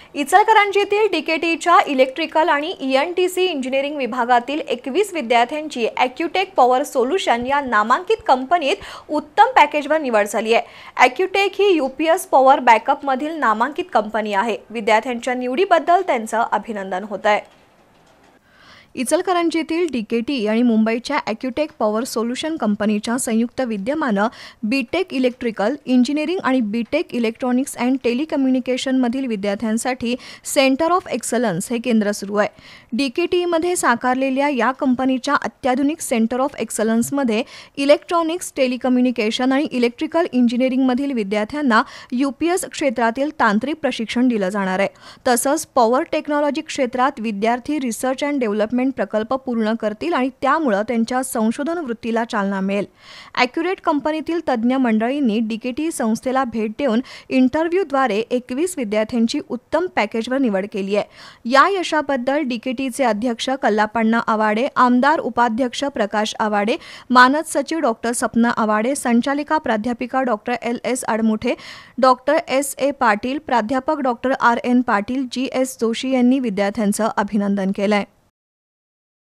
इचलकरंजीतील डीकेटीच्या इलेक्ट्रिकल आणि ENTC engineering विभागातील 21 विद्यार्थ्यांची ॲक्युटेक पॉवर सोल्युशन या नामांकित कंपनीत उत्तम पॅकेजवर निवड झाली आहे। ॲक्युटेक ही यूपीएस पॉवर बॅकअपमधील नामांकित कंपनी आहे। विद्यार्थ्यांच्या निवडीबद्दल त्यांचं अभिनंदन होत आहे। इचलकरंजीतील डीकेटी आणि मुंबईच्या ॲक्युटेक पॉवर सोल्युशन कंपनीच्या संयुक्त विद्यमानं बीटेक इलेक्ट्रिकल इंजिनिअरिंग आणि बीटेक इलेक्ट्रॉनिक्स अँड टेलिकम्युनिकेशनमधील विद्यार्थ्यांसाठी सेंटर ऑफ एक्सलन्स हे केंद्र सुरू आहे। डीकेटीमध्ये साकारलेल्या या कंपनीच्या अत्याधुनिक सेंटर ऑफ एक्सलन्समध्ये इलेक्ट्रॉनिक्स, टेलिकम्युनिकेशन आणि इलेक्ट्रिकल इंजिनिअरिंगमधील विद्यार्थ्यांना यूपीएस क्षेत्रातील तांत्रिक प्रशिक्षण दिलं जाणार आहे। तसंच पॉवर टेक्नॉलॉजी क्षेत्रात विद्यार्थी रिसर्च अँड डेव्हलपमेंट प्रकल्प पूर्ण करतील आणि त्यामुळे त्यांच्या संशोधन वृत्तीला चालना मिळेल। ॲक्युरेट कंपनीतील तज्ज्ञ मंडळींनी डीकेटी संस्थेला भेट देऊन इंटरव्ह्यूद्वारे 21 विद्यार्थ्यांची उत्तम पॅकेजवर निवड केली आहे। या यशाबद्दल डीकेटीचे अध्यक्ष कल्लापण्णा आवाडे, आमदार उपाध्यक्ष प्रकाश आवाडे, मानद सचिव डॉक्टर सपना आवाडे, संचालिका प्राध्यापिका doctor LS Admuthe, doctor SA Patil, प्राध्यापक doctor RN Patil, GS Joshi यांनी विद्यार्थ्यांचं अभिनंदन केलंय।